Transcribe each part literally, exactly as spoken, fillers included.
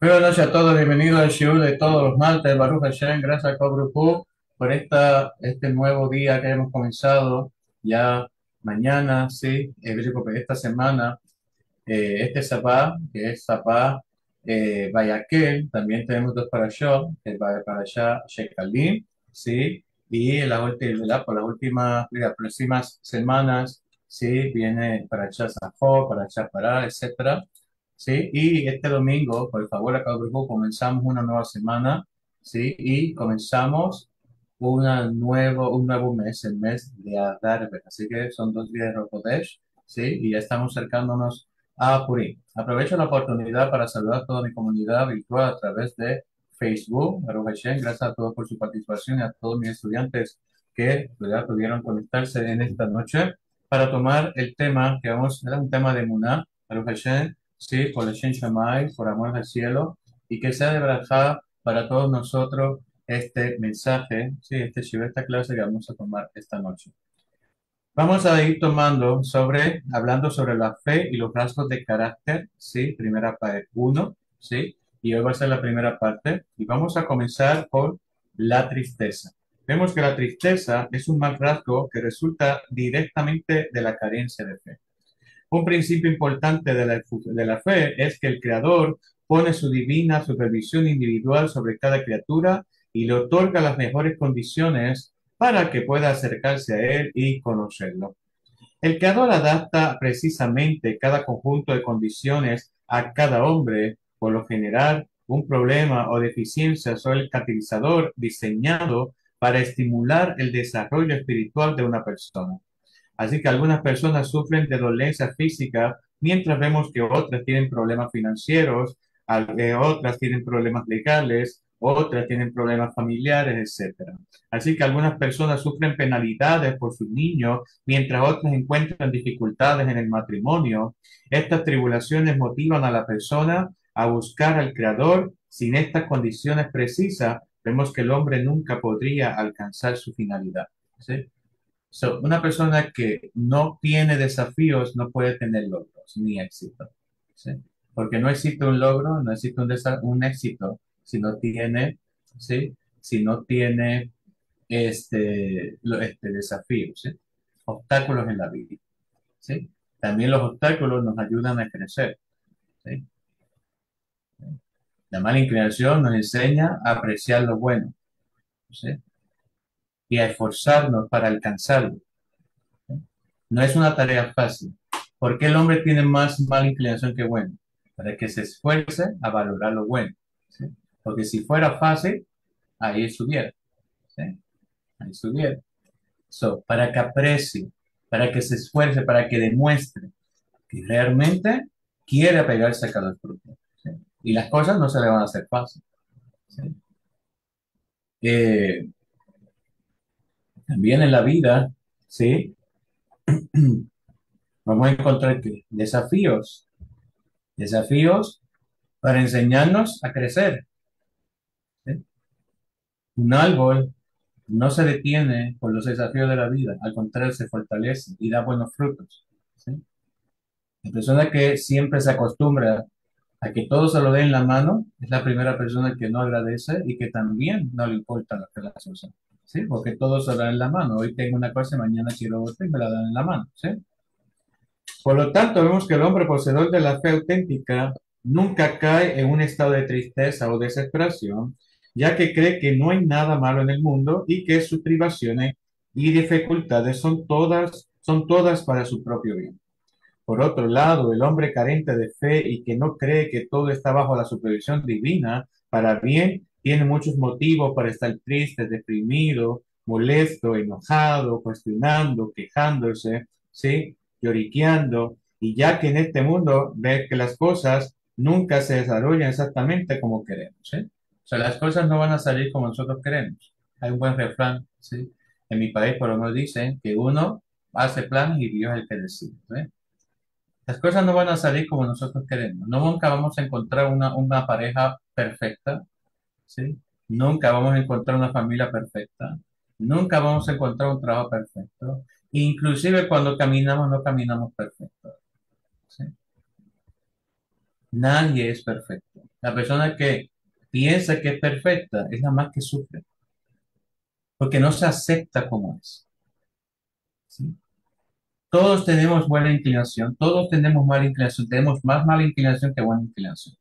Muy buenas noches a todos, bienvenidos al show de todos los martes, Baruch Hashem, gracias a Cobrujú por esta, este nuevo día que hemos comenzado ya mañana, sí, eh, digo, pues, esta semana, eh, este Sabá, que es Sabá eh, Bayaquel, también tenemos dos parashot, el ba- parashá Shekalim, sí, y la última, por las últimas, las próximas semanas, sí, viene parashá Safo, parashá Pará, etcétera. Sí, y este domingo, por favor, acá grupo, comenzamos una nueva semana, sí, y comenzamos una nuevo, un nuevo mes, el mes de Adar, así que son dos días de Rosh Chodesh, sí, y ya estamos acercándonos a Purim. Aprovecho la oportunidad para saludar a toda mi comunidad virtual a través de Facebook, Baruch Hashem, gracias a todos por su participación y a todos mis estudiantes que, ¿verdad?, pudieron conectarse en esta noche para tomar el tema que vamos, era un tema de Muná, Baruch Hashem, sí, por el Shen Shammai, por amor del cielo, y que sea de braja para todos nosotros este mensaje, sí, este shiur, esta clase que vamos a tomar esta noche. Vamos a ir tomando sobre, hablando sobre la fe y los rasgos de carácter, sí, primera parte uno, sí, y hoy va a ser la primera parte, y vamos a comenzar por la tristeza. Vemos que la tristeza es un mal rasgo que resulta directamente de la carencia de fe. Un principio importante de la, de la fe es que el Creador pone su divina supervisión individual sobre cada criatura y le otorga las mejores condiciones para que pueda acercarse a Él y conocerlo. El Creador adapta precisamente cada conjunto de condiciones a cada hombre. Por lo general, un problema o deficiencia son el catalizador diseñado para estimular el desarrollo espiritual de una persona. Así que algunas personas sufren de dolencia física, mientras vemos que otras tienen problemas financieros, al- eh, otras tienen problemas legales, otras tienen problemas familiares, etcétera. Así que algunas personas sufren penalidades por sus niños, mientras otras encuentran dificultades en el matrimonio. Estas tribulaciones motivan a la persona a buscar al Creador. Sin estas condiciones precisas, vemos que el hombre nunca podría alcanzar su finalidad. ¿Sí? So, una persona que no tiene desafíos no puede tener logros ni éxito, ¿sí? Porque no existe un logro, no existe un, desa- un éxito si no tiene, ¿sí? Si no tiene este, lo- este desafíos, ¿sí? Obstáculos en la vida, ¿sí? También los obstáculos nos ayudan a crecer, ¿sí? La mala inclinación nos enseña a apreciar lo bueno, ¿sí? Y a esforzarnos para alcanzarlo. No es una tarea fácil. ¿Por qué el hombre tiene más mala inclinación que bueno? Para que se esfuerce a valorar lo bueno, ¿sí? Porque si fuera fácil, ahí estuviera, ¿sí? Ahí estuviera. So, para que aprecie, para que se esfuerce, para que demuestre que realmente quiere apegarse a cada fruto, ¿sí? Y las cosas no se le van a hacer fácil, ¿sí? Eh, También en la vida, ¿sí? Vamos a encontrar que desafíos, desafíos para enseñarnos a crecer, ¿sí? Un árbol no se detiene por los desafíos de la vida, al contrario, se fortalece y da buenos frutos, ¿sí? La persona que siempre se acostumbra a que todo se lo dé en la mano es la primera persona que no agradece y que también no le importa lo que las cosas, ¿sí? Porque todo se da en la mano. Hoy tengo una cosa y mañana quiero otra y me la dan en la mano, ¿sí? Por lo tanto, vemos que el hombre poseedor de la fe auténtica nunca cae en un estado de tristeza o desesperación, ya que cree que no hay nada malo en el mundo y que sus privaciones y dificultades son todas, son todas para su propio bien. Por otro lado, el hombre carente de fe y que no cree que todo está bajo la supervisión divina para bien, tiene muchos motivos para estar triste, deprimido, molesto, enojado, cuestionando, quejándose, ¿sí? Lloriqueando, y ya que en este mundo ve que las cosas nunca se desarrollan exactamente como queremos, ¿sí? O sea, las cosas no van a salir como nosotros queremos. Hay un buen refrán, ¿sí? En mi país por lo menos dicen que uno hace planes y Dios es el que decide, ¿sí? Las cosas no van a salir como nosotros queremos. No, nunca vamos a encontrar una, una pareja perfecta, ¿sí? Nunca vamos a encontrar una familia perfecta. Nunca vamos a encontrar un trabajo perfecto. Inclusive cuando caminamos, no caminamos perfecto, ¿sí? Nadie es perfecto. La persona que piensa que es perfecta es la más que sufre, porque no se acepta como es. ¿Sí? Todos tenemos buena inclinación, todos tenemos mala inclinación, tenemos más mala inclinación que buena inclinación.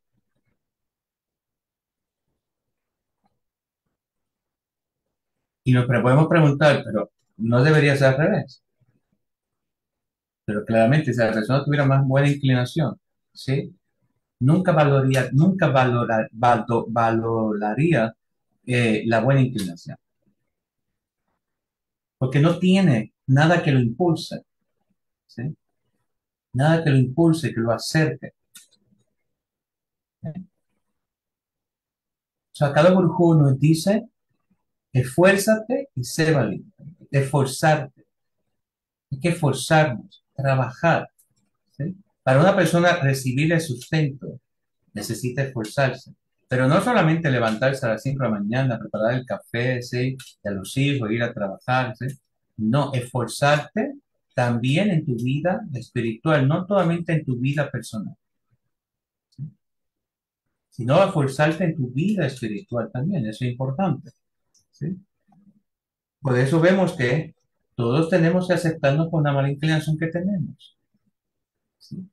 Y nos pre- podemos preguntar, pero no debería ser al revés. Pero claramente, si la persona tuviera más buena inclinación, ¿sí? Nunca valoraría, nunca valora- valdo- valoraría eh, la buena inclinación, porque no tiene nada que lo impulse, ¿sí? Nada que lo impulse, que lo acerque. ¿Sí? O sea, cada burjú nos dice, esfuérzate y sé valiente. Esforzarte, hay que esforzarnos, trabajar, ¿sí? Para una persona recibir el sustento, necesita esforzarse. Pero no solamente levantarse a las cinco de la mañana, preparar el café, ¿sí? Y a los hijos, ir a trabajar, ¿sí? No, esforzarte también en tu vida espiritual, no solamente en tu vida personal, ¿sí? Sino esforzarte en tu vida espiritual también, eso es importante, ¿sí? Por eso vemos que todos tenemos que aceptarnos con la mala inclinación que tenemos, ¿sí?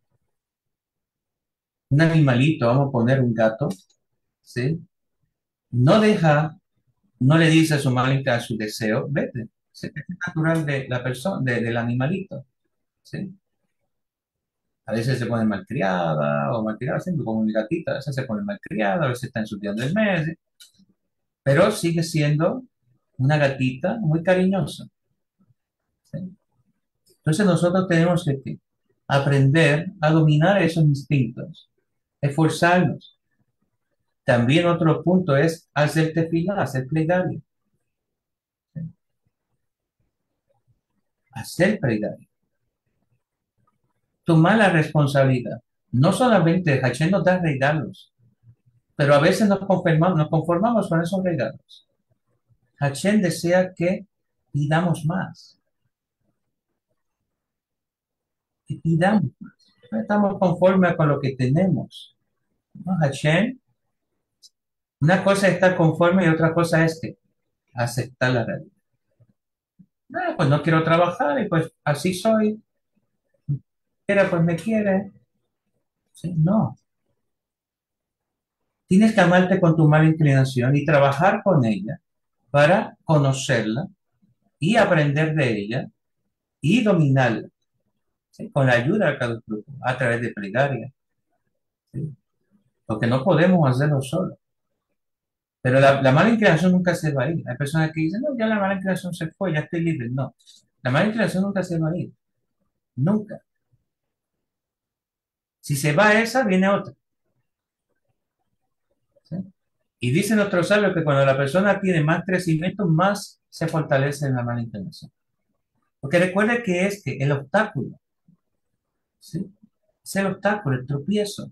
Un animalito, vamos a poner un gato, ¿sí? No deja, no le dice a su mala inclinación, a su deseo, vete. Se- Es natural de la persona, de- del animalito, ¿sí? A veces se pone malcriada o malcriada, siempre como mi gatita, a veces se pone malcriada, a veces está en su día del mes, ¿sí? Pero sigue siendo una gatita muy cariñosa, ¿sí? Entonces nosotros tenemos que aprender a dominar esos instintos, esforzarnos. También otro punto es hacer tefilá, hacer plegaria, ¿sí? Hacer plegaria, tomar la responsabilidad. No solamente Hashem nos da regalos, pero a veces nos conformamos, nos conformamos con esos regalos. Hashem desea que pidamos más, que pidamos más. No estamos conformes con lo que tenemos, ¿no? Hashem, una cosa es estar conforme y otra cosa es que aceptar la realidad. Ah, pues no quiero trabajar y pues así soy. Quiera, pues me quiere. Sí, no, tienes que amarte con tu mala inclinación y trabajar con ella para conocerla y aprender de ella y dominarla, ¿sí? Con la ayuda de cada grupo, a través de plegaria, ¿sí? Porque no podemos hacerlo solo. Pero la, la mala inclinación nunca se va a ir. Hay personas que dicen, no, ya la mala inclinación se fue, ya estoy libre. No, la mala inclinación nunca se va a ir. Nunca. Si se va esa, viene otra, ¿sí? Y dicen otros sabios que cuando la persona tiene más crecimiento, más se fortalece en la mala inclinación. Porque recuerde que es que el obstáculo, ¿sí? Es el obstáculo, el tropiezo.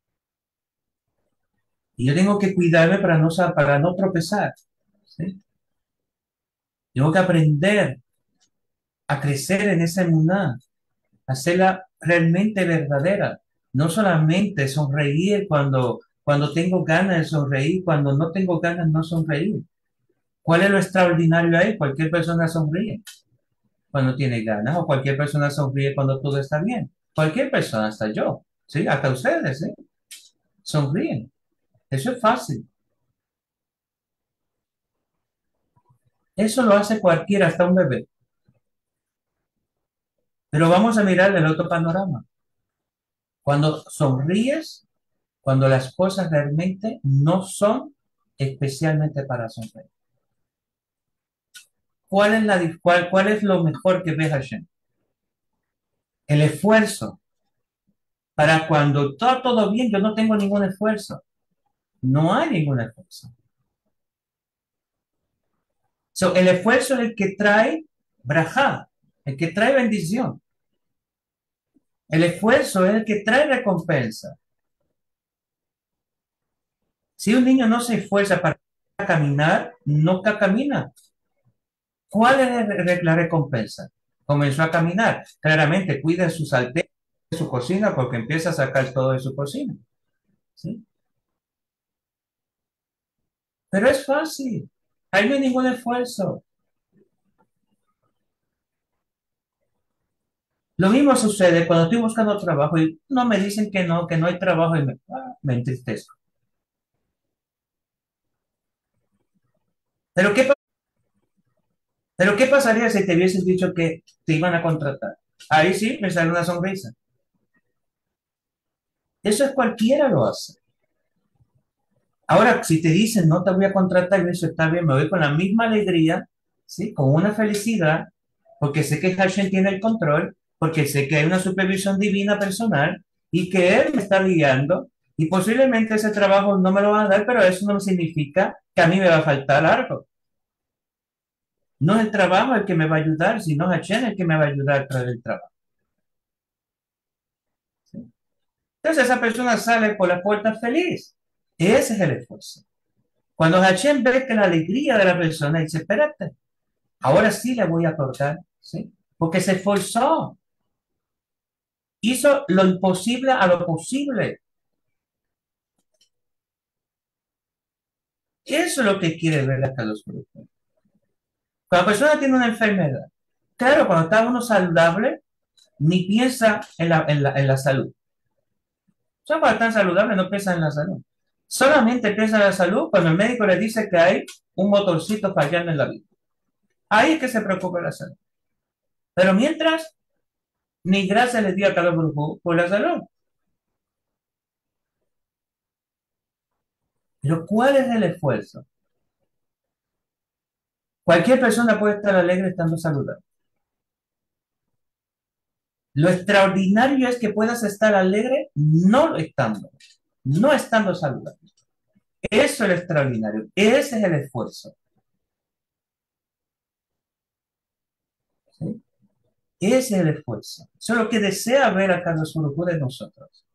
Y yo tengo que cuidarme para no, sa- para no tropezar, ¿sí? Tengo que aprender a crecer en esa emuná, hacerla realmente verdadera. No solamente sonreír cuando, cuando tengo ganas de sonreír, cuando no tengo ganas no sonreír. ¿Cuál es lo extraordinario ahí? Cualquier persona sonríe cuando tiene ganas o cualquier persona sonríe cuando todo está bien. Cualquier persona, hasta yo, ¿sí? Hasta ustedes, ¿sí? Sonríen. Eso es fácil. Eso lo hace cualquiera, hasta un bebé. Pero vamos a mirar el otro panorama. Cuando sonríes, cuando las cosas realmente no son especialmente para sonreír. ¿Cuál es, la, cuál, cuál es lo mejor que ve Hashem? El esfuerzo. Para cuando está todo bien, yo no tengo ningún esfuerzo. No hay ningún esfuerzo. So, el esfuerzo es el que trae brajá, el que trae bendición. El esfuerzo es el que trae recompensa. Si un niño no se esfuerza para caminar, nunca camina. ¿Cuál es la recompensa? Comenzó a caminar. Claramente cuida sus alteas de su cocina porque empieza a sacar todo de su cocina. ¿sí? Pero es fácil, ahí no hay ningún esfuerzo. Lo mismo sucede cuando estoy buscando trabajo y no me dicen que no, que no hay trabajo y me, ah, me entristezco. Pero ¿qué, pero ¿qué pasaría si te hubieses dicho que te iban a contratar? Ahí sí me sale una sonrisa. Eso es cualquiera lo hace. Ahora, si te dicen no te voy a contratar, eso está bien, me voy con la misma alegría, ¿sí? Con una felicidad, porque sé que Hashem tiene el control, porque sé que hay una supervisión divina personal y que Él me está guiando y posiblemente ese trabajo no me lo van a dar, pero eso no significa que a mí me va a faltar algo. No es el trabajo el que me va a ayudar, sino Hashem el que me va a ayudar a través del trabajo. ¿Sí? Entonces esa persona sale por la puerta feliz. Ese es el esfuerzo. Cuando Hashem ve que la alegría de la persona dice, espérate, ahora sí le voy a cortar, ¿sí? Porque se esforzó, hizo lo imposible a lo posible. Eso es lo que quiere ver acá los grupos. Cuando la persona tiene una enfermedad, claro, cuando está uno saludable, ni piensa en la, en la, en la salud. O sea, cuando están saludables no piensa en la salud. Solamente piensa en la salud cuando el médico le dice que hay un motorcito fallando en la vida. Ahí es que se preocupa la salud. Pero mientras, ni gracias le dio a cada grupo por la salud. Pero ¿cuál es el esfuerzo? Cualquier persona puede estar alegre estando saludable. Lo extraordinario es que puedas estar alegre no estando, no estando saludable. Eso es lo extraordinario. Ese es el esfuerzo. ¿Sí? Ese es el esfuerzo. Eso es lo que desea ver a Carlos Urugu de nosotros.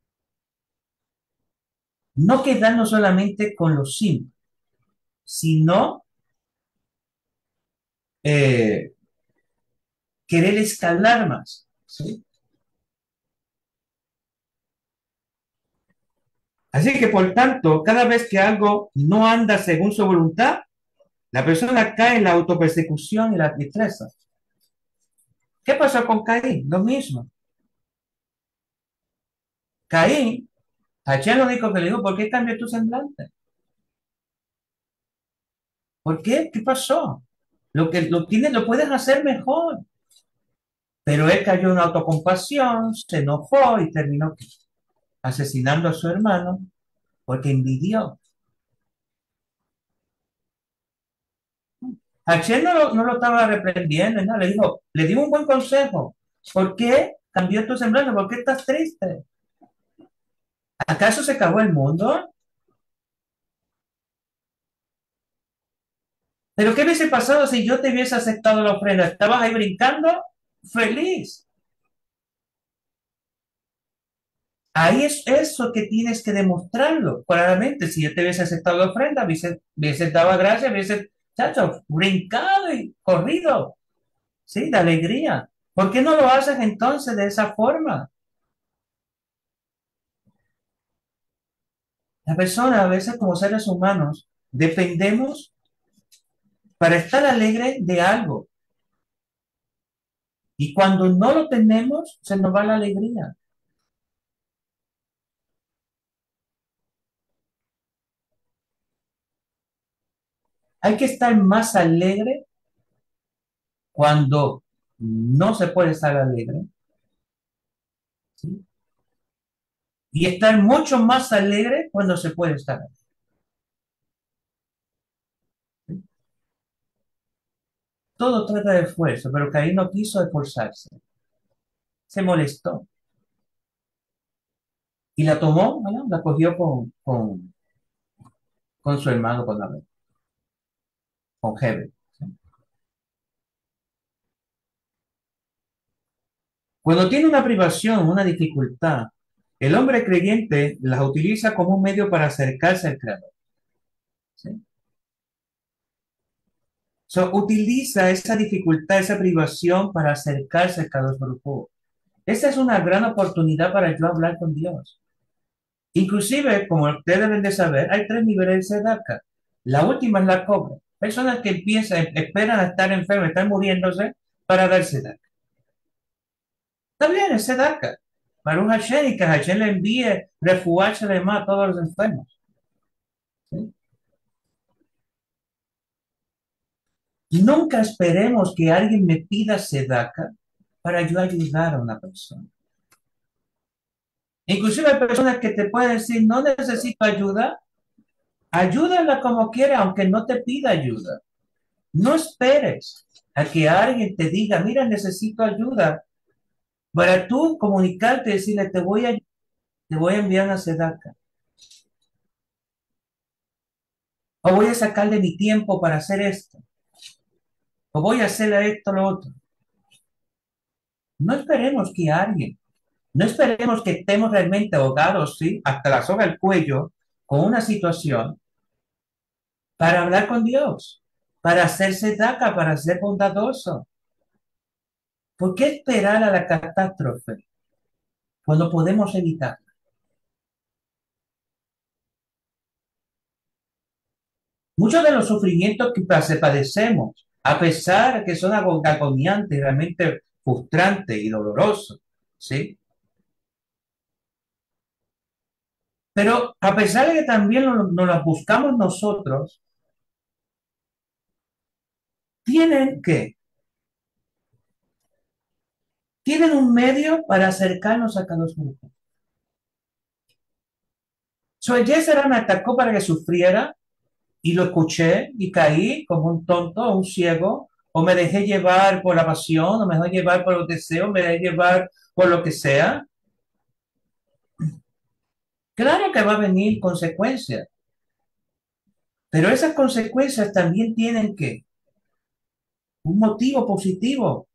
No quedarnos solamente con lo simple, sino eh, querer escalar más. ¿Sí? Así que, por tanto, cada vez que algo no anda según su voluntad, la persona cae en la autopersecución y la tristeza. ¿Qué pasó con Caín? Lo mismo. Caín, Hachén lo único que le dijo, ¿por qué cambió tu semblante? ¿Por qué? ¿Qué pasó? Lo que lo tienes, lo puedes hacer mejor. Pero él cayó en autocompasión, se enojó y terminó asesinando a su hermano porque envidió. Hachén no lo, no lo estaba reprendiendo, ¿no? Le dijo, le dio un buen consejo. ¿Por qué cambió tu semblante? ¿Por qué estás triste? ¿Acaso se acabó el mundo? Pero ¿qué hubiese pasado si yo te hubiese aceptado la ofrenda? ¿Estabas ahí brincando? Feliz. Ahí es eso que tienes que demostrarlo claramente. Si yo te hubiese aceptado la ofrenda, hubiese, hubiese dado gracias, hubiese, chacho, brincado y corrido, ¿sí? De alegría. ¿Por qué no lo haces entonces de esa forma? La persona, a veces como seres humanos, dependemos para estar alegre de algo. Y cuando no lo tenemos, se nos va la alegría. Hay que estar más alegre cuando no se puede estar alegre, ¿sí? Y estar mucho más alegre cuando se puede estar alegre, ¿sí? Todo trata de esfuerzo, pero Caín no quiso esforzarse, se molestó y la tomó, ¿no? La cogió con, con, con su hermano, con, Abel, con Hebel, ¿sí? Cuando tiene una privación, una dificultad, el hombre creyente las utiliza como un medio para acercarse al Creador, ¿sí? So, utiliza esa dificultad, esa privación para acercarse al Creador. Esa es una gran oportunidad para yo hablar con Dios. Inclusive, como ustedes deben de saber, hay tres niveles de sedaca. La última es la cobra. Personas que empiezan, esperan a estar enfermas, están muriéndose para dar sedaca. Está bien, es sedaca. Baruch Hashem, y que Hashem le envíe refugiarse de más a todos los enfermos. ¿Sí? Nunca esperemos que alguien me pida sedaca para yo ayudar a una persona. Inclusive hay personas que te pueden decir, no necesito ayuda, ayúdala como quiera, aunque no te pida ayuda. No esperes a que alguien te diga, mira, necesito ayuda, para tú comunicarte y decirle, te voy a, te voy a enviar a sedaca, o voy a sacar de mi tiempo para hacer esto, o voy a hacer esto, lo otro. No esperemos que alguien, no esperemos que estemos realmente ahogados, ¿sí? Hasta la soga del cuello, con una situación, para hablar con Dios, para hacerse daca, para ser bondadoso. ¿Por qué esperar a la catástrofe cuando podemos evitar? Muchos de los sufrimientos que padecemos, a pesar de que son agobiantes, realmente frustrantes y dolorosos, ¿sí? Pero a pesar de que también nos, nos las buscamos nosotros, tienen que, tienen un medio para acercarnos a cada uno. So, Jezera me atacó para que sufriera y lo escuché y caí como un tonto, un ciego, o me dejé llevar por la pasión, o me dejé llevar por los deseos, me dejé llevar por lo que sea. Claro que va a venir consecuencias, pero esas consecuencias también tienen que un motivo positivo.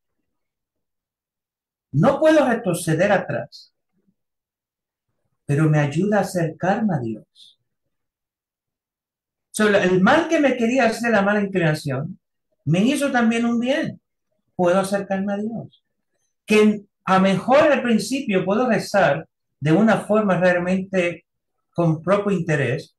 No puedo retroceder atrás, pero me ayuda a acercarme a Dios. So, el mal que me quería hacer, la mala inclinación, me hizo también un bien. Puedo acercarme a Dios. Que a mejor al principio puedo rezar de una forma realmente con propio interés,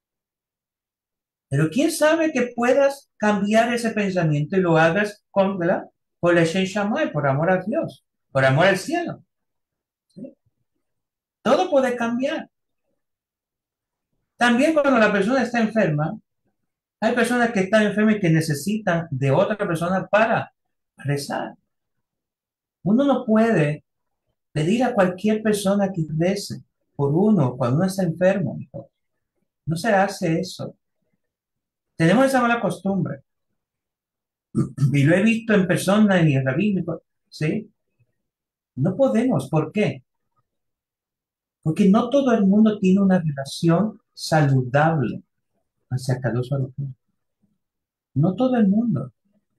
pero quién sabe que puedas cambiar ese pensamiento y lo hagas con, ¿verdad? Por el Shem Shammai, por amor a Dios, por amor al cielo. ¿Sí? Todo puede cambiar. También cuando la persona está enferma, hay personas que están enfermas y que necesitan de otra persona para rezar. Uno no puede pedir a cualquier persona que rece por uno cuando uno está enfermo. No se hace eso. Tenemos esa mala costumbre. Y lo he visto en personas y en rabínicos, ¿sí? No podemos. ¿Por qué? Porque no todo el mundo tiene una relación saludable hacia Kadosh Baruj Hu. No todo el mundo.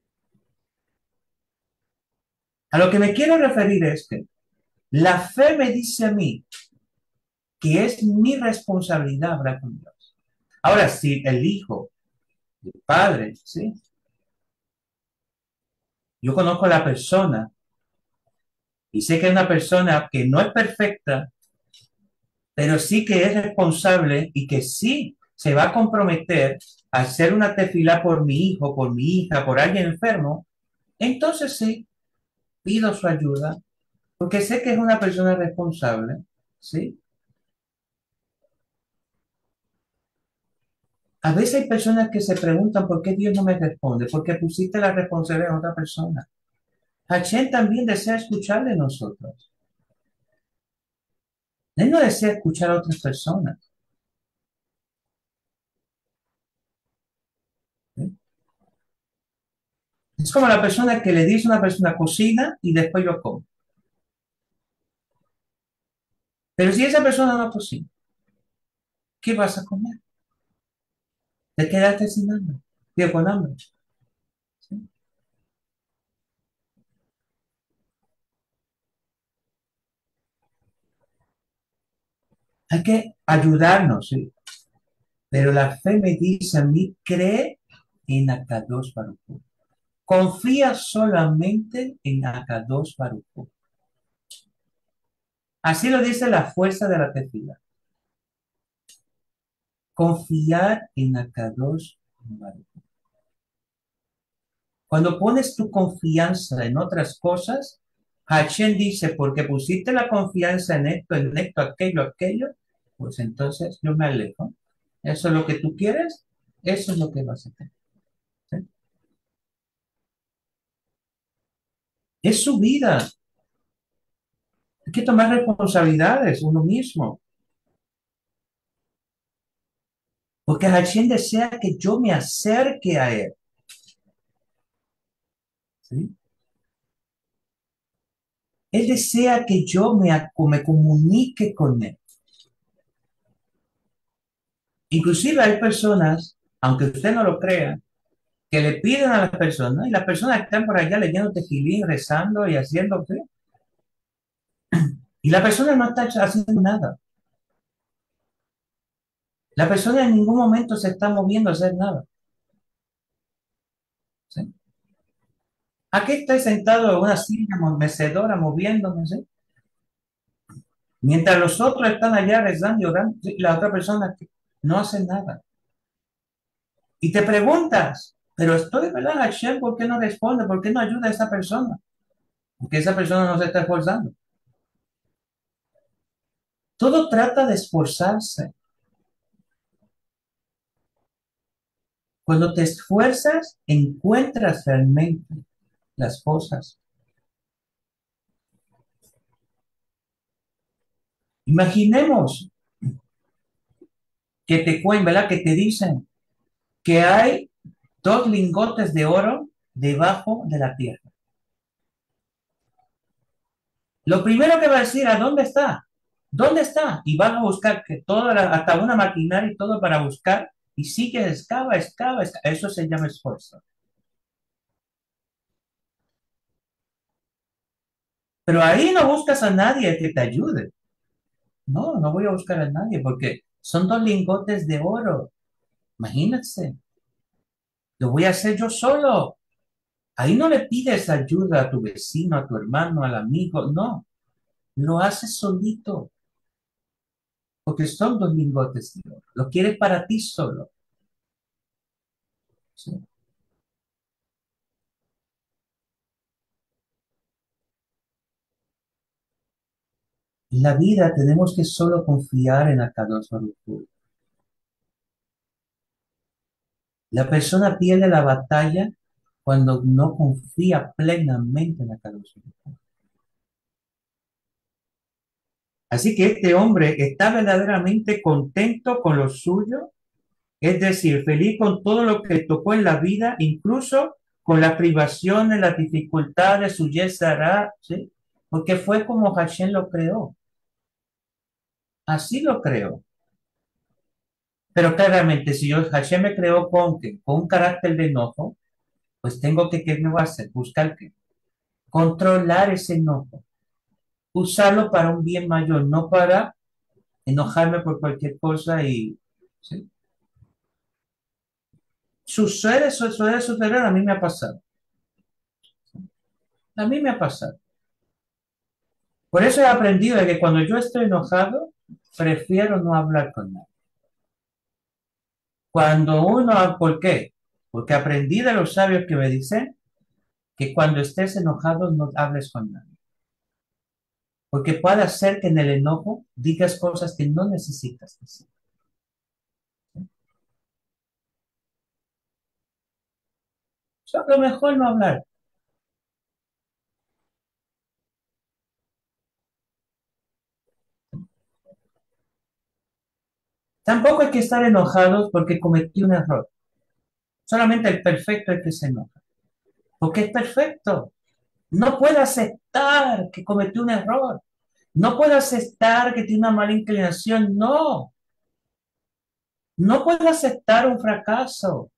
A lo que me quiero referir es que la fe me dice a mí que es mi responsabilidad hablar con Dios. Ahora, si el hijo, el padre, ¿sí? Yo conozco a la persona y sé que es una persona que no es perfecta, pero sí que es responsable y que sí se va a comprometer a hacer una tefilá por mi hijo, por mi hija, por alguien enfermo, entonces sí, pido su ayuda, porque sé que es una persona responsable, ¿sí? A veces hay personas que se preguntan por qué Dios no me responde, porque pusiste la responsabilidad en otra persona. Hashem también desea escuchar de nosotros. Él no desea escuchar a otras personas. ¿Sí? Es como la persona que le dice a una persona cocina y después yo como. Pero si esa persona no cocina, ¿qué vas a comer? Te quedaste sin hambre, digo, con hambre. ¿Sí? Hay que ayudarnos, ¿sí? Pero la fe me dice a mí, cree en Akadosh Baruj Hu. Confía solamente en Akadosh Baruj. Así lo dice la fuerza de la tefila. Confiar en Akadosh Baruj. Cuando pones tu confianza en otras cosas, Hashem dice, porque pusiste la confianza en esto, en esto, aquello, aquello, pues entonces yo me alejo. Eso es lo que tú quieres, eso es lo que vas a tener. ¿Sí? Es su vida. Hay que tomar responsabilidades uno mismo. Porque Hashem desea que yo me acerque a él. ¿Sí? Él desea que yo me, me comunique con él. Inclusive hay personas, aunque usted no lo crea, que le piden a las personas y las personas están por allá leyendo tejilín, rezando y haciendo qué. Y la persona no está haciendo nada. La persona en ningún momento se está moviendo a hacer nada. ¿Sí? Aquí estoy sentado en una silla mecedora moviéndome, ¿sí? Mientras los otros están allá rezando y orando, ¿sí? La otra persona no hace nada. Y te preguntas, pero estoy, ¿verdad, Hashem? ¿Por qué no responde? ¿Por qué no ayuda a esa persona? Porque esa persona no se está esforzando. Todo trata de esforzarse. Cuando te esfuerzas, encuentras realmente las cosas. Imaginemos que te cuenten, ¿verdad? Que te dicen que hay dos lingotes de oro debajo de la tierra. Lo primero que va a decir, ¿a dónde está? ¿Dónde está? Y vas a buscar que todo, hasta una maquinaria y todo para buscar, y sigue, excava, excava, excava. Eso se llama esfuerzo. Pero ahí no buscas a nadie que te ayude. No, no voy a buscar a nadie porque son dos lingotes de oro. Imagínense, lo voy a hacer yo solo. Ahí no le pides ayuda a tu vecino, a tu hermano, al amigo. No, lo haces solito porque son dos lingotes de oro. Lo quieres para ti solo. ¿Sí? En la vida tenemos que solo confiar en Akadosh Baruj Hu. La persona pierde la batalla cuando no confía plenamente en Akadosh Baruj Hu. Así que este hombre está verdaderamente contento con lo suyo, es decir, feliz con todo lo que tocó en la vida, incluso con las privaciones, las dificultades, su Yesará, ¿sí? Porque fue como Hashem lo creó. Así lo creó. Pero claramente, si yo, Hashem me creó con, ¿qué? Con un carácter de enojo, pues tengo que, ¿qué me va a hacer? Buscar qué. Controlar ese enojo. Usarlo para un bien mayor, no para enojarme por cualquier cosa y, ¿sí? Sucede, sucede, sucede, a mí me ha pasado. A mí me ha pasado. Por eso he aprendido de que cuando yo estoy enojado, prefiero no hablar con nadie. Cuando uno, ¿por qué? Porque aprendí de los sabios que me dicen que cuando estés enojado no hables con nadie. Porque puede ser que en el enojo digas cosas que no necesitas decir. O sea, lo mejor no hablar. Tampoco hay que estar enojados porque cometí un error. Solamente el perfecto es que se enoja. Porque es perfecto. No puede aceptar que cometió un error. No puede aceptar que tiene una mala inclinación. No. No puede aceptar un fracaso.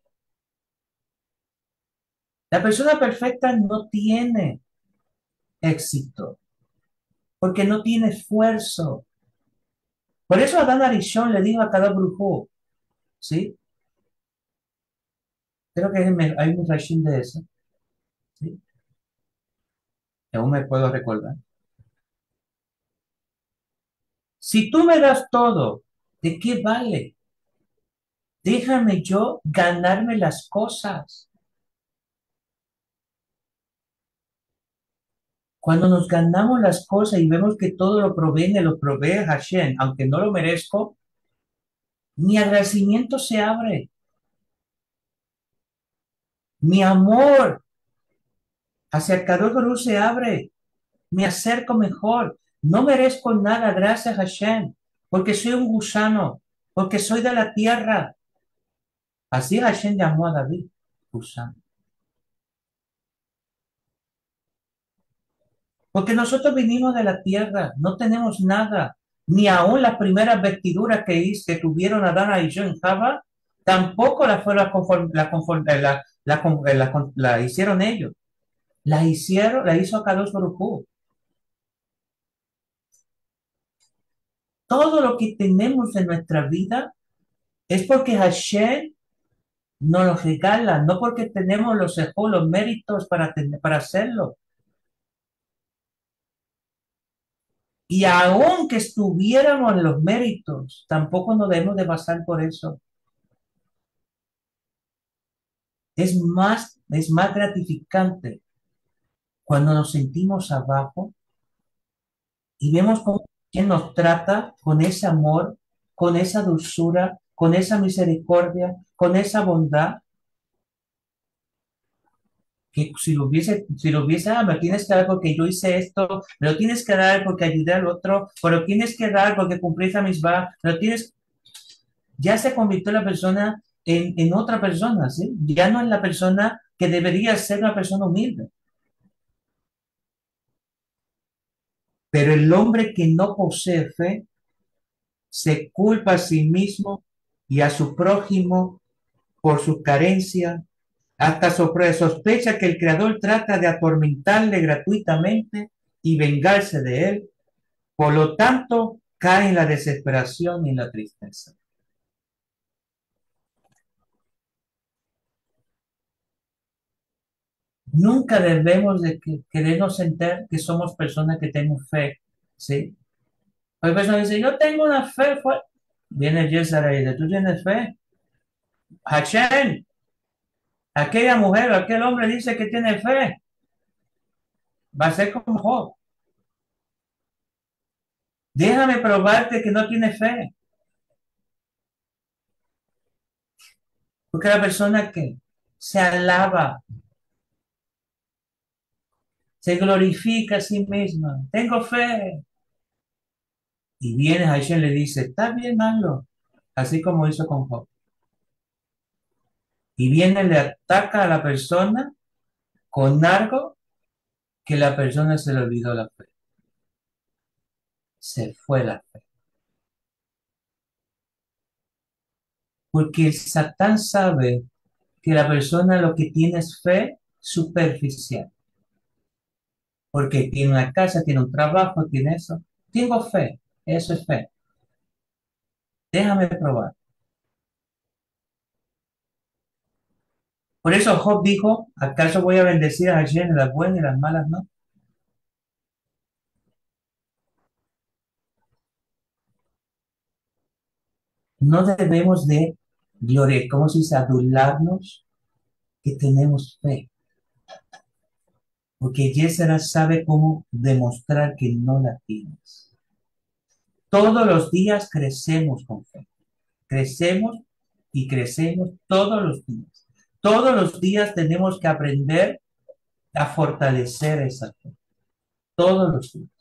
La persona perfecta no tiene éxito porque no tiene esfuerzo. Por eso Adán Arishon le dijo a cada brujo, ¿sí? Creo que hay un rashim de eso, ¿sí? Que aún me puedo recordar. Si tú me das todo, ¿de qué vale? Déjame yo ganarme las cosas. Cuando nos ganamos las cosas y vemos que todo lo proviene, lo provee Hashem, aunque no lo merezco, mi agradecimiento se abre, mi amor hacia el Kadosh Baruj Hu se abre, me acerco mejor. No merezco nada, gracias Hashem, porque soy un gusano, porque soy de la tierra. Así Hashem llamó a David, gusano. Porque nosotros vinimos de la tierra, no tenemos nada, ni aún las primeras vestiduras que, hice, que tuvieron Adán y yo en Java, tampoco la, fue la, conform, la, conform, la, la, la, la, hicieron ellos, la hicieron, la hizo Kadosh Baruj Hu. Todo lo que tenemos en nuestra vida es porque Hashem nos lo regala, no porque tenemos los, los méritos para, tener, para hacerlo. Y aunque estuviéramos en los méritos, tampoco nos debemos de pasar por eso. Es más, es más gratificante cuando nos sentimos abajo y vemos cómo quien nos trata con ese amor, con esa dulzura, con esa misericordia, con esa bondad, que si lo hubiese, si lo hubiese, ah, me tienes que dar porque yo hice esto, me lo tienes que dar porque ayudé al otro, pero tienes que dar porque cumplí a mis va, me lo tienes, ya se convirtió la persona en, en otra persona, ¿sí? Ya no es la persona que debería ser una persona humilde. Pero el hombre que no posee fe se culpa a sí mismo y a su prójimo por su carencia, hasta sobre sospecha que el Creador trata de atormentarle gratuitamente y vengarse de él. Por lo tanto, cae en la desesperación y en la tristeza. Nunca debemos de que, querernos sentir que somos personas que tenemos fe, ¿sí? Hay personas que dicen, yo tengo una fe fuerte. Viene Yesara y dice, ¿tú tienes fe? Hashem, aquella mujer o aquel hombre dice que tiene fe, va a ser como Job. Déjame probarte que no tiene fe. Porque la persona que se alaba, se glorifica a sí misma, tengo fe. Y viene Hashem y le dice, está bien, hazlo. Así como hizo con Job. Y viene, le ataca a la persona con algo que la persona se le olvidó la fe. Se fue la fe. Porque el Satán sabe que la persona lo que tiene es fe superficial. Porque tiene una casa, tiene un trabajo, tiene eso. Tengo fe, eso es fe. Déjame probar. Por eso Job dijo, ¿acaso voy a bendecir a Hashem en las buenas y las malas no? No debemos de gloria, ¿cómo se dice? Adularnos que tenemos fe. Porque Yesera sabe cómo demostrar que no la tienes. Todos los días crecemos con fe. Crecemos y crecemos todos los días. Todos los días tenemos que aprender a fortalecer esa fe. Todos los días.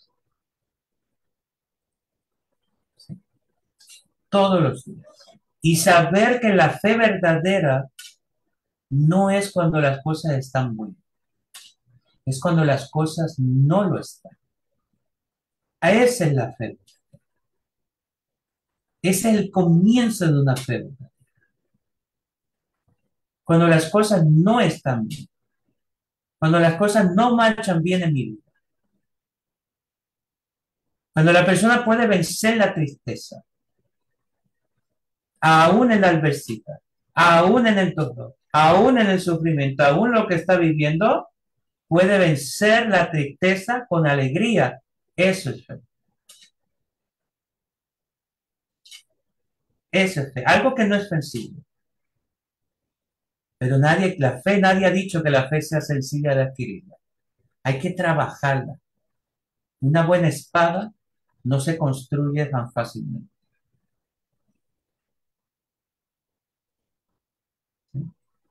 ¿Sí? Todos los días. Y saber que la fe verdadera no es cuando las cosas están buenas, es cuando las cosas no lo están. Esa es la fe. Ese es el comienzo de una fe. Cuando las cosas no están bien, cuando las cosas no marchan bien en mi vida, cuando la persona puede vencer la tristeza, aún en la adversidad, aún en el dolor, aún en el sufrimiento, aún lo que está viviendo, puede vencer la tristeza con alegría. Eso es fe. Eso es fe. Algo que no es sencillo. Pero nadie, la fe, nadie ha dicho que la fe sea sencilla de adquirirla. Hay que trabajarla. Una buena espada no se construye tan fácilmente. ¿Sí?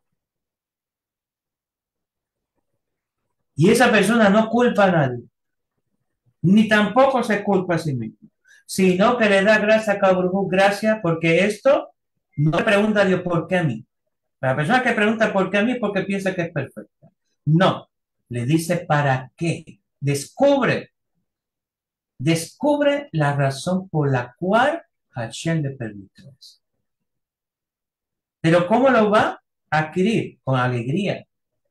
Y esa persona no culpa a nadie, ni tampoco se culpa a sí mismo, sino que le da gracias a Kaburú, gracias porque esto no le pregunta a Dios por qué a mí. La persona que pregunta por qué a mí es porque piensa que es perfecta. No, le dice para qué. Descubre, descubre la razón por la cual Hashem le permite eso. Pero ¿cómo lo va a adquirir? Con alegría.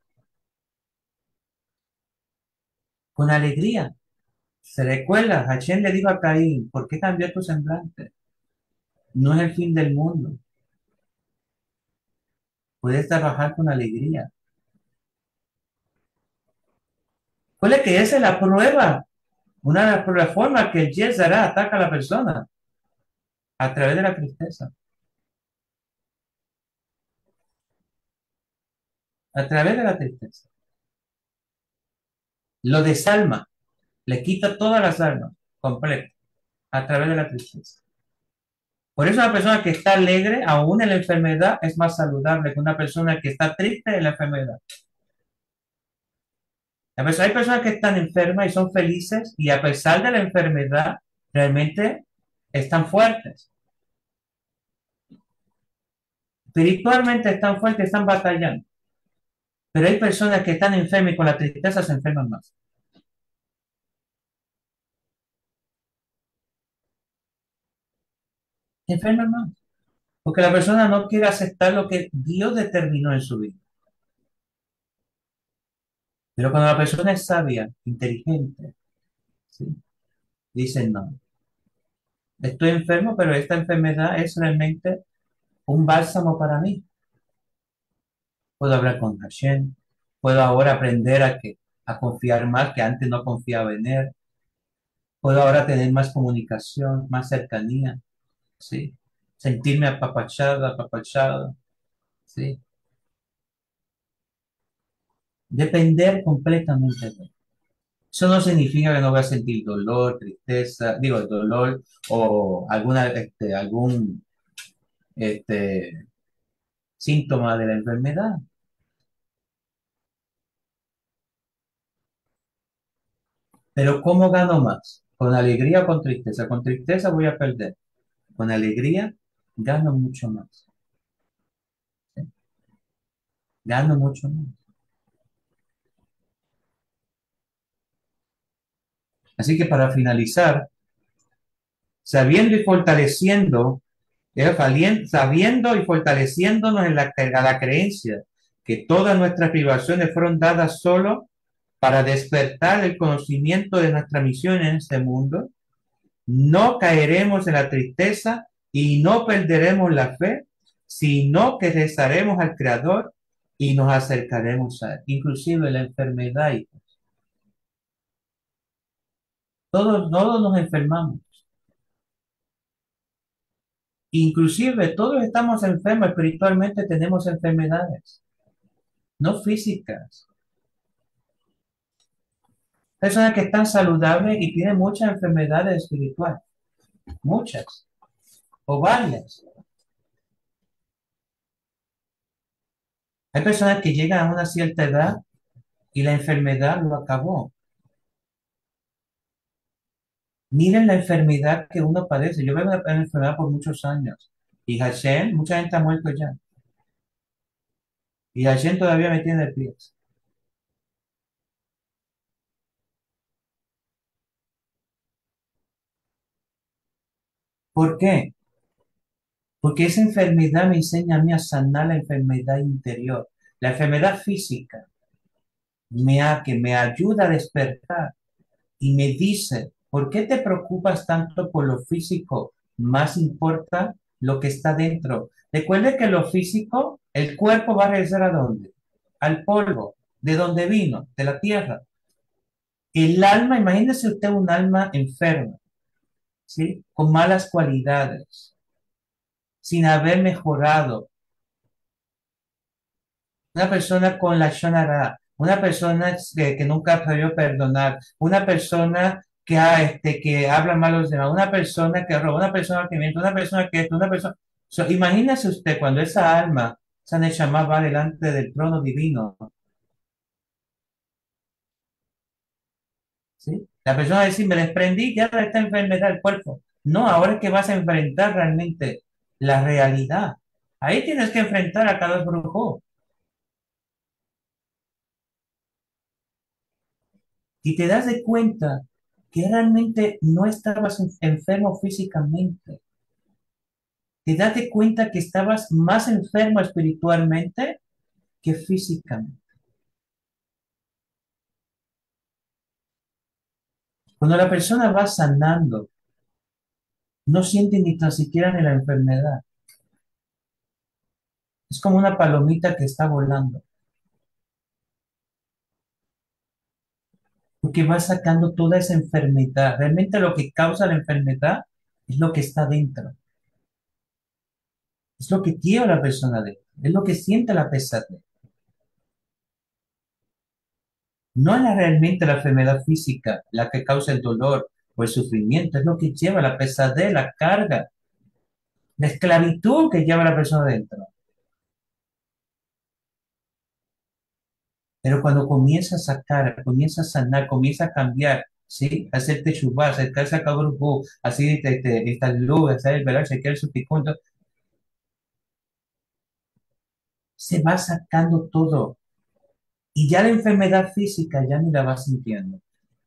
Con alegría. Se recuerda, Hashem le dijo a Caín, ¿por qué cambió tu semblante? No es el fin del mundo. Puedes trabajar con alegría. Puede que esa es la prueba, una de las las formas que el Yetzirah ataca a la persona, a través de la tristeza, a través de la tristeza. Lo desalma, le quita todas las almas, completo, a través de la tristeza. Por eso una persona que está alegre, aún en la enfermedad, es más saludable que una persona que está triste en la enfermedad. A pesar, hay personas que están enfermas y son felices y a pesar de la enfermedad, realmente están fuertes. Espiritualmente están fuertes, están batallando. Pero hay personas que están enfermas y con la tristeza se enferman más. Se enferman más. Porque la persona no quiere aceptar lo que Dios determinó en su vida. Pero cuando la persona es sabia, inteligente, ¿sí? Dicen no. Estoy enfermo, pero esta enfermedad es realmente un bálsamo para mí. Puedo hablar con Hashem, puedo ahora aprender a, que, a confiar más, que antes no confiaba en él. Puedo ahora tener más comunicación, más cercanía, ¿sí? Sentirme apapachada, apapachada, ¿sí? Depender completamente de él. Eso no significa que no voy a sentir dolor, tristeza, digo, dolor o alguna, este, algún este, síntoma de la enfermedad. Pero ¿cómo gano más? ¿Con alegría o con tristeza? Con tristeza voy a perder. Con alegría gano mucho más. ¿Sí? Gano mucho más. Así que para finalizar, sabiendo y fortaleciendo, eh, sabiendo y fortaleciéndonos en la, en la creencia que todas nuestras privaciones fueron dadas solo para despertar el conocimiento de nuestra misión en este mundo, no caeremos en la tristeza y no perderemos la fe, sino que rezaremos al Creador y nos acercaremos a Él. Inclusive la enfermedad, todos, todos nos enfermamos. Inclusive todos estamos enfermos, espiritualmente tenemos enfermedades, no físicas. Personas que están saludables y tienen muchas enfermedades espirituales, muchas o varias. Hay personas que llegan a una cierta edad y la enfermedad lo acabó. Miren la enfermedad que uno padece. Yo veo una enfermedad por muchos años. Y Hashem, mucha gente ha muerto ya. Y Hashem todavía me tiene de pies. ¿Por qué? Porque esa enfermedad me enseña a mí a sanar la enfermedad interior. La enfermedad física me, ha, que me ayuda a despertar y me dice, ¿por qué te preocupas tanto por lo físico? Más importa lo que está dentro. Recuerde que lo físico, el cuerpo va a regresar ¿a dónde? Al polvo, de donde vino, de la tierra. El alma, imagínese usted un alma enferma, ¿sí? Con malas cualidades, sin haber mejorado. una persona con la shonara, una persona que, que nunca ha podido perdonar, una persona que, ha, este, que habla mal a los demás, una persona que roba, una persona que miente, una persona que esto, una persona... So, imagínese usted cuando esa alma, esa Neshama va delante del trono divino, ¿sí? La persona va a decir, me desprendí ya de esta enfermedad del cuerpo. No, ahora es que vas a enfrentar realmente la realidad. Ahí tienes que enfrentar a cada brujo y te das de cuenta que realmente no estabas en- enfermo físicamente. Te das de cuenta que estabas más enfermo espiritualmente que físicamente. Cuando la persona va sanando, no siente ni tan siquiera ni la enfermedad. Es como una palomita que está volando, porque va sacando toda esa enfermedad. Realmente lo que causa la enfermedad es lo que está dentro, es lo que lleva a la persona dentro, es lo que siente la pesadez. No es la- realmente la enfermedad física la que causa el dolor o el sufrimiento, es lo que lleva la pesadez, la carga, la esclavitud que lleva a la persona dentro. Pero cuando comienza a sacar, comienza a sanar, comienza a cambiar, ¿sí? Hacer teshuvah, acercarse a Kadosh, así te, te, esta luz, hacer el velar, chequear su piconto, se va sacando todo. Y ya la enfermedad física ya ni la va sintiendo.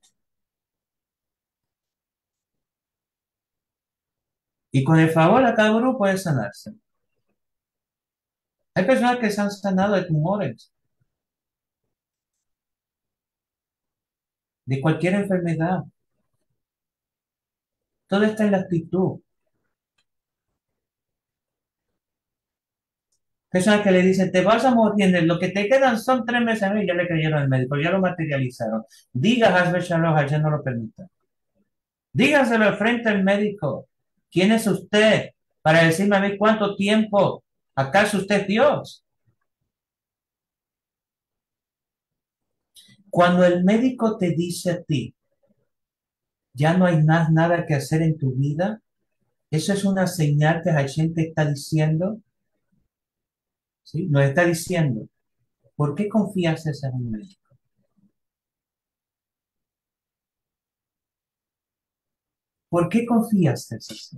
Y con el favor a cada uno puede sanarse. Hay personas que se han sanado de tumores, de cualquier enfermedad. Todo está en la actitud. Personas que le dicen, te vas a morir, lo que te quedan son tres meses, y ya le creyeron al médico, ya lo materializaron. Diga Hasbe Shalom, ayer no lo permita. Dígaselo al frente al médico. ¿Quién es usted para decirme a mí cuánto tiempo? ¿Acaso usted es Dios? Cuando el médico te dice a ti, ya no hay más nada que hacer en tu vida, eso es una señal que Hashem te está diciendo, ¿sí? Nos está diciendo, ¿por qué confías en un médico? ¿Por qué confías en ese?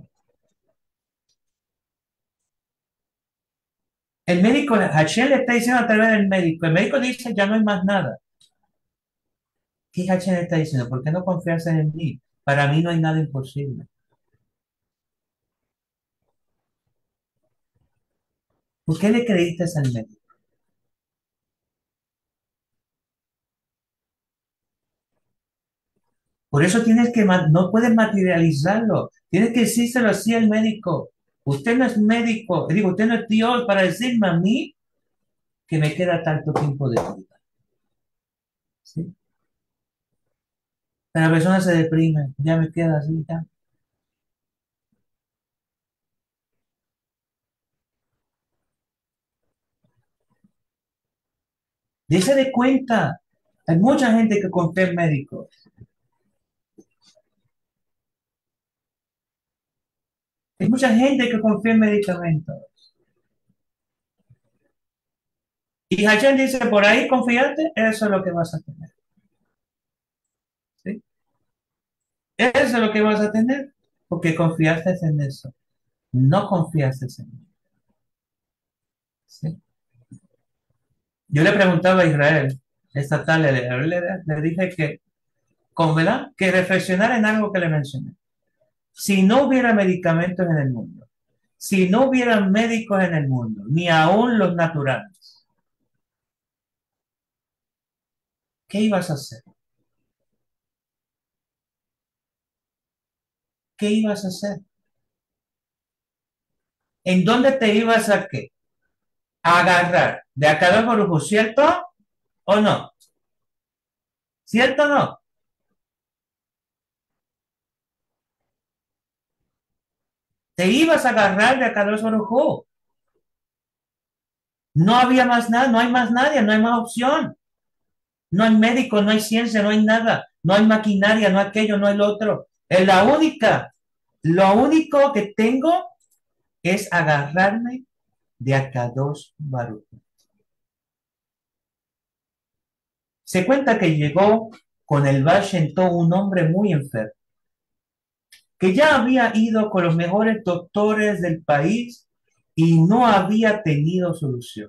El médico, Hashem le está diciendo a través del médico, el médico dice, ya no hay más nada. ¿Qué Hashem le está diciendo? ¿Por qué no confías en mí? Para mí no hay nada imposible. ¿Por qué le creíste al médico? Por eso tienes que, ma- no puedes materializarlo. Tienes que decírselo así al médico. Usted no es médico, digo, usted no es Dios para decirme a mí que me queda tanto tiempo de vida. ¿Sí? Pero la persona se deprime, ya me queda así, ya. Dése de cuenta. Hay mucha gente que confía en médicos. Hay mucha gente que confía en medicamentos. Y Hachan dice, por ahí confiarte, eso es lo que vas a tener. ¿Sí? Eso es lo que vas a tener, porque confiaste en eso. No confiaste en él. ¿Sí? Yo le preguntaba a Israel, esta tarde, le, le, le dije que, con verdad, que reflexionara en algo que le mencioné. Si no hubiera medicamentos en el mundo, si no hubiera médicos en el mundo, ni aún los naturales, ¿qué ibas a hacer? ¿Qué ibas a hacer? ¿En dónde te ibas a qué? A agarrar de acá de Borujo, ¿cierto o no? ¿Cierto o no? Te ibas a agarrar de acá de Borujo. No había más nada, no hay más nadie, no hay más opción. No hay médico, no hay ciencia, no hay nada. No hay maquinaria, no aquello, no el otro. Es la única. Lo único que tengo es agarrarme de Akadosh Baruch. Se cuenta que llegó con el Baal Shem Tov un hombre muy enfermo, que ya había ido con los mejores doctores del país y no había tenido solución.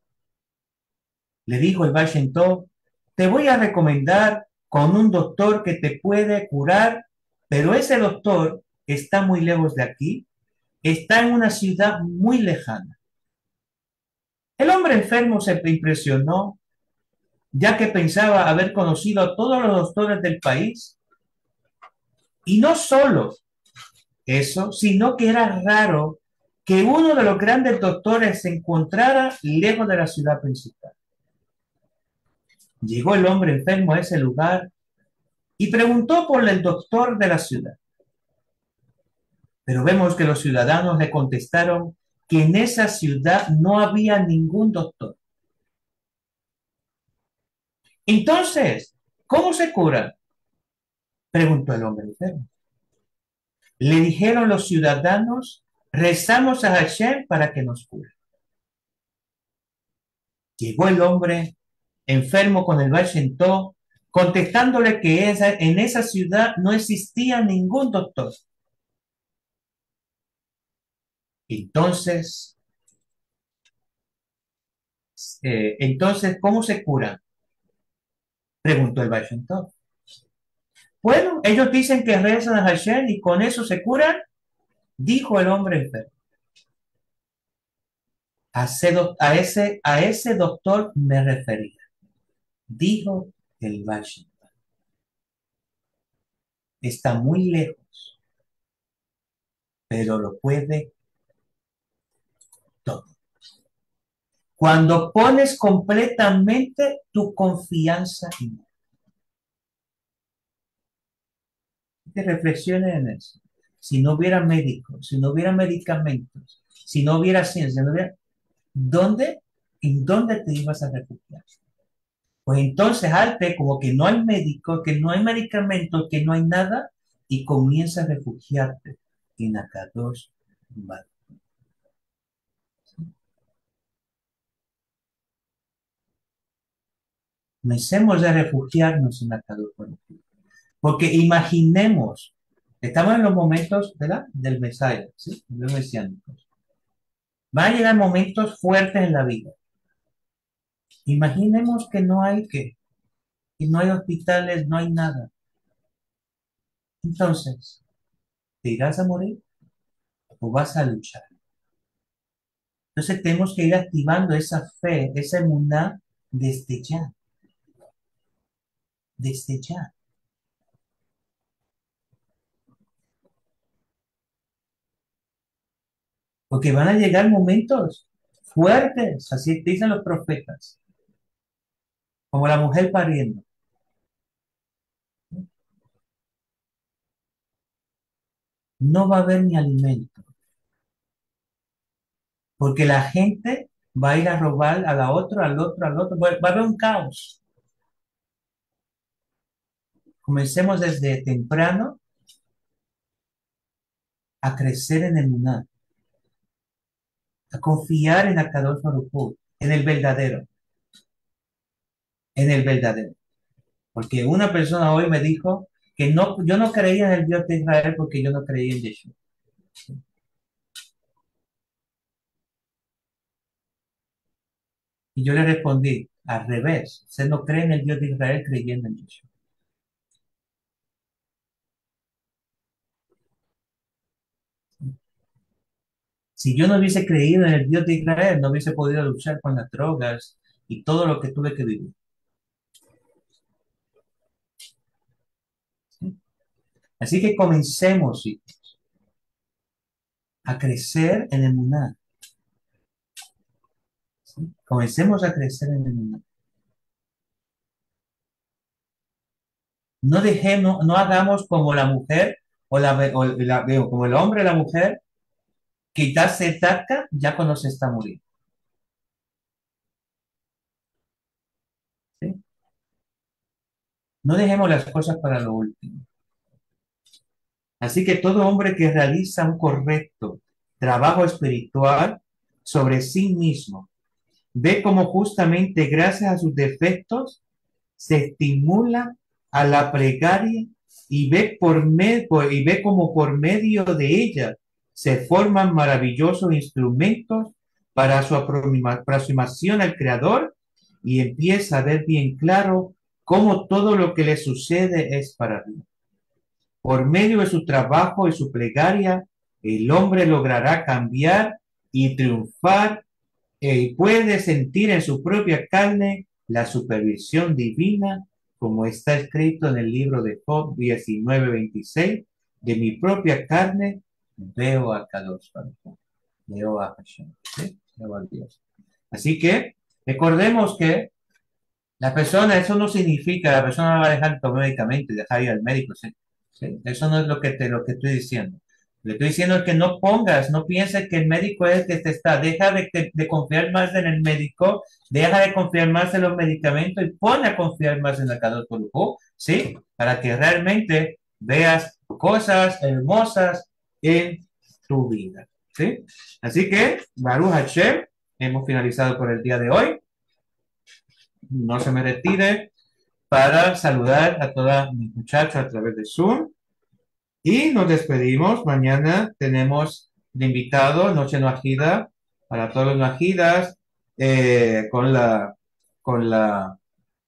Le dijo el Baal Shem Tov, te voy a recomendar con un doctor que te puede curar, pero ese doctor está muy lejos de aquí, está en una ciudad muy lejana. El hombre enfermo se impresionó, ya que pensaba haber conocido a todos los doctores del país, y no solo eso, sino que era raro que uno de los grandes doctores se encontrara lejos de la ciudad principal. Llegó el hombre enfermo a ese lugar y preguntó por el doctor de la ciudad. Pero vemos que los ciudadanos le contestaron que en esa ciudad no había ningún doctor. Entonces, ¿cómo se cura? Preguntó el hombre enfermo. Le dijeron los ciudadanos, rezamos a Hashem para que nos cure. Llegó el hombre enfermo con el Baal Shem Tov, contestándole que esa, en esa ciudad no existía ningún doctor. Entonces, eh, entonces, ¿cómo se cura? Preguntó el Baal Shem Tov. Bueno, ellos dicen que rezan a Hashem y con eso se curan, dijo el hombre enfermo. A ese, a ese, a ese doctor me refería, dijo el Baal Shem Tov. Está muy lejos, pero lo puede todo. Cuando pones completamente tu confianza en él. Que reflexiones en eso. Si no hubiera médicos, si no hubiera medicamentos, si no hubiera ciencia, no hubiera... ¿dónde, en dónde te ibas a refugiar? Pues entonces, arte, como que no hay médicos, que no hay medicamentos, que no hay nada, y comienza a refugiarte en Akadosh Baruch. Comencemos a refugiarnos en Akadosh Baruch. Porque imaginemos, estamos en los momentos, ¿verdad?, del Mesías, ¿sí? Los mesiánicos. Van a llegar momentos fuertes en la vida. Imaginemos que no hay que, que no hay hospitales, no hay nada. Entonces, ¿te irás a morir o vas a luchar? Entonces tenemos que ir activando esa fe, esa emuná desde ya, desde ya. Porque van a llegar momentos fuertes, así dicen los profetas, como la mujer pariendo. No va a haber ni alimento, porque la gente va a ir a robar a la otra, al otro, al otro, va va a haber un caos. Comencemos desde temprano a crecer en el mundo, a confiar en Akadosh Baruj Hu, en el verdadero, en el verdadero. Porque una persona hoy me dijo que no, yo no creía en el Dios de Israel porque yo no creía en Yeshua. Y yo le respondí, al revés, usted no cree en el Dios de Israel creyendo en Yeshua. Si yo no hubiese creído en el Dios de Israel, no hubiese podido luchar con las drogas y todo lo que tuve que vivir. ¿Sí? Así que comencemos, hijos, a crecer en el Muná. ¿Sí? Comencemos a crecer en el Muná. No dejemos, no hagamos como la mujer o, la, o la, como el hombre o la mujer que ya se ataca ya cuando se está muriendo. No dejemos las cosas para lo último. Así que todo hombre que realiza un correcto trabajo espiritual sobre sí mismo, ve cómo justamente gracias a sus defectos se estimula a la plegaria y ve, por me- por- y ve como por medio de ella se forman maravillosos instrumentos para su aproma- aproximación al Creador y empieza a ver bien claro cómo todo lo que le sucede es para bien. Por medio de su trabajo y su plegaria, el hombre logrará cambiar y triunfar eh, y puede sentir en su propia carne la supervisión divina, como está escrito en el libro de Job diecinueve veintiséis, de mi propia carne veo a Kadosh Baruj, veo a Hashem, ¿sí? Veo a Dios. Así que recordemos que la persona, eso no significa, la persona va a dejar de tomar medicamento y dejar ir al médico, ¿sí? ¿Sí? Eso no es lo que te, lo que estoy diciendo. Le estoy diciendo que no pongas, no pienses que el médico es el que te está, deja de, de, de confiar más en el médico, deja de confiar más en los medicamentos y pon a confiar más en el Kadosh Baruj Hu, ¿sí? Para que realmente veas cosas hermosas en tu vida, ¿sí? Así que, Baruch Hashem, hemos finalizado por el día de hoy. No se me retire para saludar a todas mis muchachos a través de Zoom. Y nos despedimos. Mañana tenemos de invitado Noche Nuajida para todos los Nuajidas eh, con la con la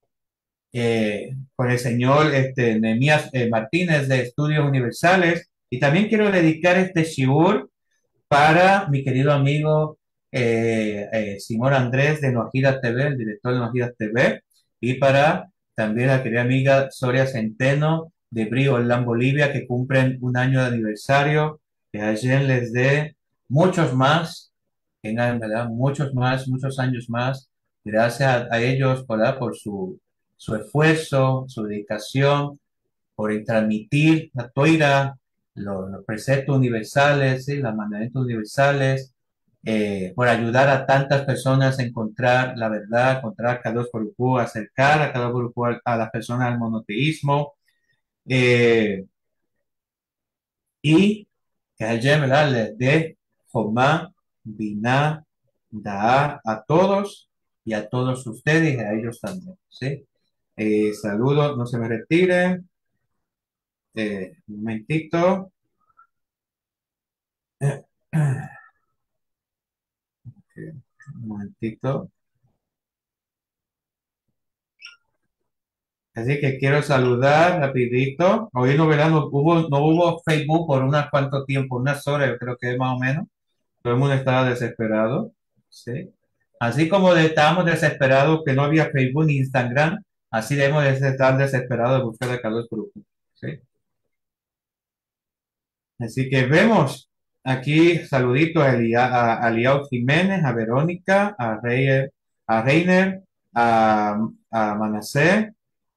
eh, con el señor este, Nehemías eh, Martínez de Estudios Universales. Y también quiero dedicar este shiur para mi querido amigo eh, eh, Simón Andrés de Nuajidas T V, el director de Nuajidas T V, y para también la querida amiga Soria Centeno de Brio Orlán Bolivia, que cumplen un año de aniversario, que ayer les dé muchos más, tengan, ¿verdad? Muchos más, muchos años más, gracias a, a ellos, ¿verdad? Por su, su esfuerzo, su dedicación, por transmitir la toira, los, los preceptos universales, ¿sí? Los mandamientos universales, eh, por ayudar a tantas personas a encontrar la verdad, encontrar a Kadosh Baruj Hu, acercar a Kadosh Baruj Hu a, a las personas al monoteísmo, eh, y que Hashem, ¿verdad? Les dé Jomá, Binah, Da'a a todos y a todos ustedes y a ellos también, ¿sí? Eh, saludos, no se me retiren. Eh, un momentito. Un momentito. Así que quiero saludar rapidito. Hoy no, ¿verdad? No hubo, no hubo Facebook por unas cuanto tiempo, unas horas, yo creo que más o menos. Todo el mundo estaba desesperado. ¿Sí? Así como de- estábamos desesperados que no había Facebook ni Instagram, así debemos de estar desesperados de buscar a Carlos Grupo. ¿Sí? Así que vemos aquí saluditos a, Elia, a, a Liao Jiménez, a Verónica, a, Rey, a Reiner, a, a Manasé.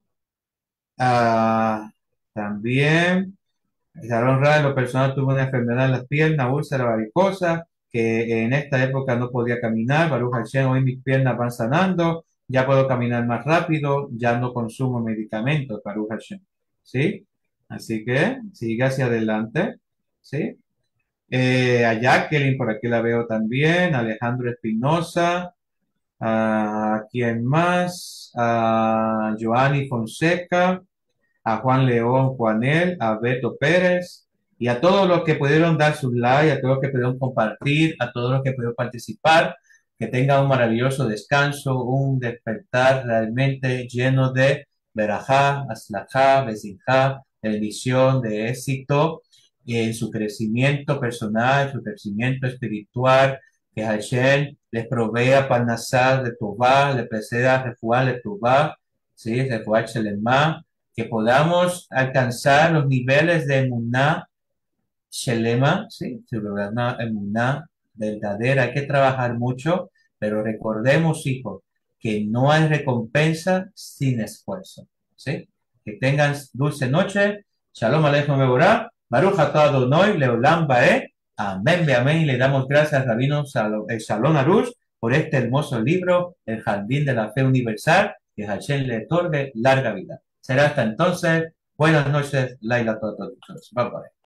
Ah, también, Sharon Ryan, lo personal tuvo una enfermedad en las piernas, úlcera varicosa, que en esta época no podía caminar. Baruch Hashem, hoy mis piernas van sanando, ya puedo caminar más rápido, ya no consumo medicamentos, Baruch Hashem. ¿Sí? Así que sigue hacia adelante. ¿Sí? Eh, a Jacqueline, por aquí la veo también, Alejandro Espinosa, a quién más, a Joanny Fonseca, a Juan León Juanel, a Beto Pérez y a todos los que pudieron dar su like, a todos los que pudieron compartir, a todos los que pudieron participar, que tengan un maravilloso descanso, un despertar realmente lleno de verajá, aslajá, besinjá, de bendición, de éxito en su crecimiento personal, su crecimiento espiritual, que Hashem les provea panasar de Tobá, le preceda refuá de Tobá, ¿sí? Refuá Shelemá, que podamos alcanzar los niveles de emuná shelema, ¿sí? Si una emuná verdadera, hay que trabajar mucho, pero recordemos, hijos, que no hay recompensa sin esfuerzo, ¿sí? Que tengan dulce noche, shalom aleichem mevorá, baruch atah Adonai leolam bae, amén, be amén, y le damos gracias al Rabino Shalom Arush por este hermoso libro, El Jardín de la Fe Universal, que Hashem le otorgue larga vida. Será hasta entonces. Buenas noches, Laila, a todos. Bye bye.